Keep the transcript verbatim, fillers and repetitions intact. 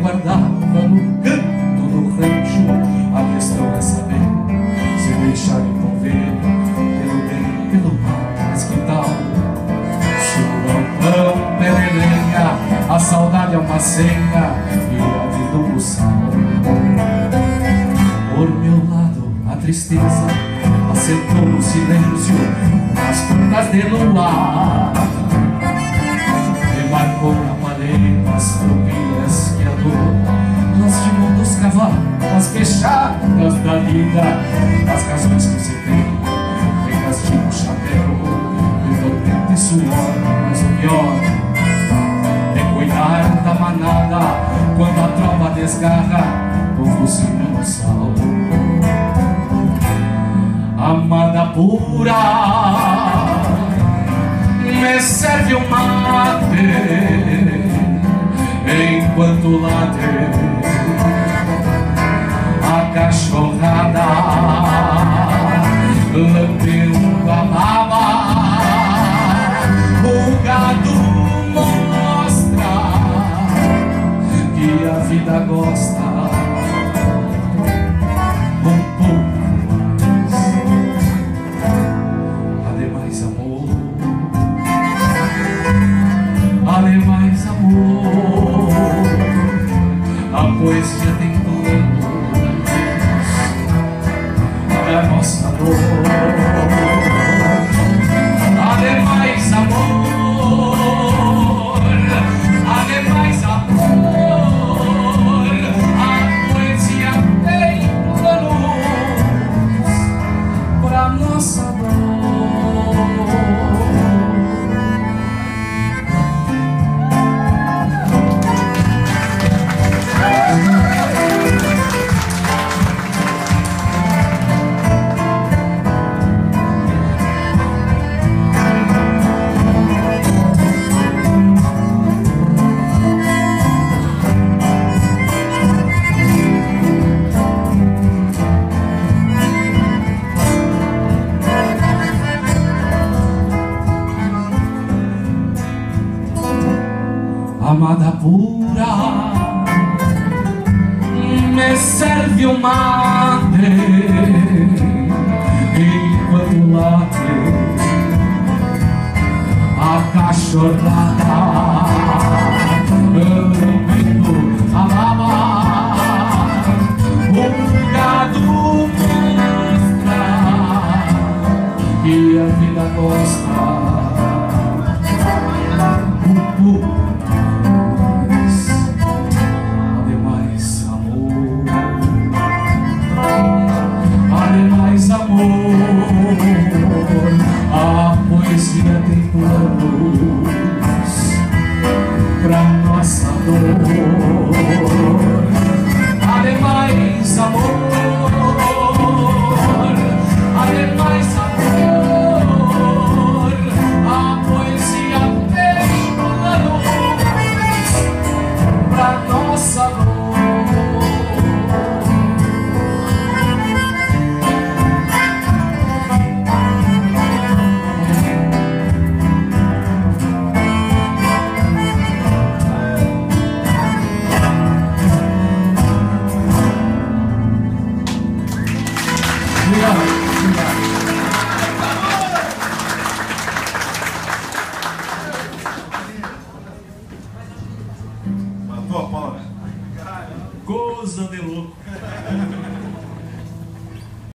guardava no canto do rancho. A questão é saber se deixar envolver pelo bem, pelo mal. Mas que tal se o galpão perelenha, a saudade é uma senha e a vida um buçal? Por meu lado a tristeza assentou no silêncio nas pontas de lua, e marcou na paleta as tropilhas que a dor lastimou dos cavalos, as queixadas da vida, as razões que se tem, em castigo, chapéu e tormento e suor. Mas o pior é cuidar da manada quando a tropa desgarra o focinho no sal. Amada pura, me serve um mate enquanto late a cachorrada, lambendo a baba. O gado mostra que a vida gosta um pouco. Ademais amor, ademais amor, a poesia tem planos pra nossa dor. Ademais amor, ademais amor, a poesia tem planos pra nossa dor. Amada pura, me serve um mate enquanto late a cachorrada, lambendo a baba. O gado mostra que a vida gosta um pouco. A poesia tem planos pra nossa dor.